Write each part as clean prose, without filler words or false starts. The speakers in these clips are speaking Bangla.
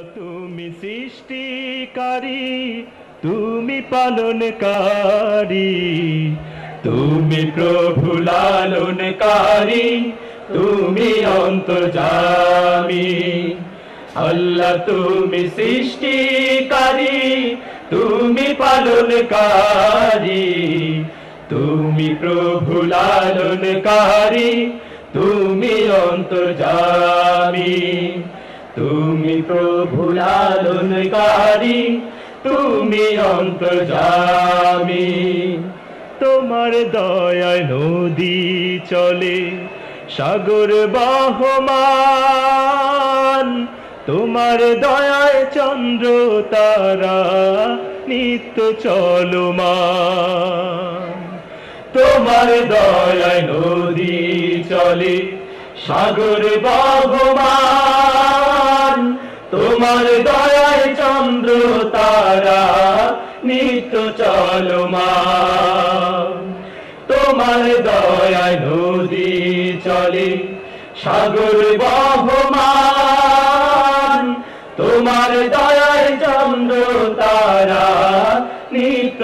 তুমি সৃষ্টিকারী, তুমি পালনকারী, তুমি প্রভু লালনকারী, তুমি অন্তর্যামী। আল্লাহ তুমি সৃষ্টিকারী, তুমি পালনকারী, তুমি প্রভু লালনকারী, তুমি অন্তর্যামী। তুমি প্রভু লালনকারী, তুমি অন্তর্যামী। তোমার দয়ায় নদী চলে, সাগর বহমান, তোমার দয়ায় চন্দ্র তারা নিত্য চলমান। তোমার দয়ায় নদী চলে, সাগর বহমান, তোমার দয়ায় চন্দ্র তারা নিত্য চলমান। তোমার দয়ায় নদী চলে, সাগর বহমান, তোমার দয়ায় চন্দ্র তারা নিত্য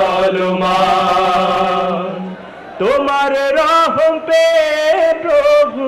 চলমান। তোমার রহম পে প্রভু,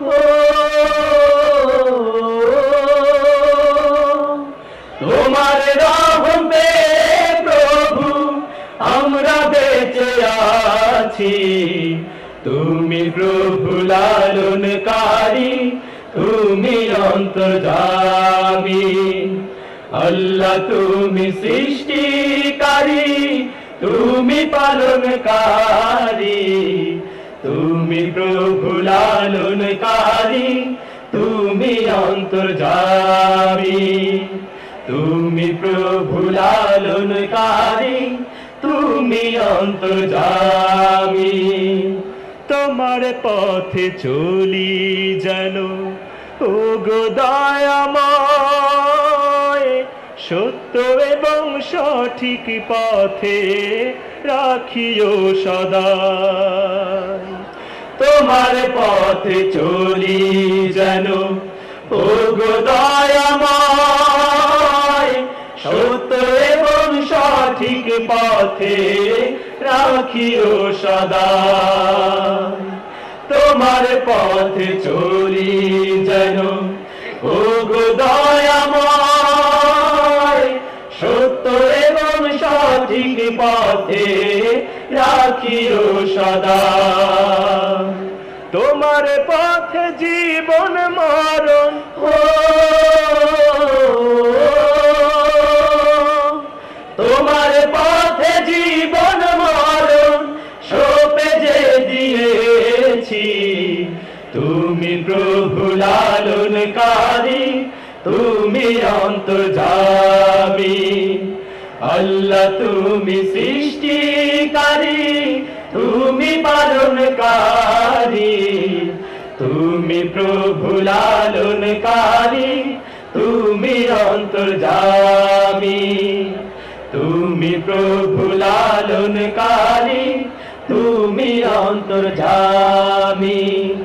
তোমার রহম পে প্রভু আমরা বেঁচে আছি। তুমি প্রভু লালনকারী, তুমি অন্তর্যামী। আল্লাহ তুমি সৃষ্টিকারী, তুমি পালনকারী, তুমি প্রভু লালনকারী, তুমি অন্তর্যামী। তুমি প্রভু লালনকারী, তুমি অন্তর্যামী। তোমার পথে চলি যেন ওগো দয়াময়, সত্য এবং সঠিক পথে রাখিও সদা। তোমার পথে চলি যেন ওগো দয়াময়, সত্য এবং সঠিক পথে রাখিও সদা। তোমার পথে চলি যেন ওগো দয়াময়, সত্য এবং সঠিক পথে রাখিও সদা। তোমার পথে জীবন মরণ, তোমার পথে জীবন মরণ সঁপে যে দিয়েছি। তুমি প্রভু লালনকারী, তুমি অন্তর্যামী। আল্লাহ তুমি সৃষ্টিকারী, তুমি পালনকারী, তুমি প্রভু লালনকারী, তুমি অন্তর্যামী। তুমি প্রভু লালনকারী, তুমি অন্তর্যামী।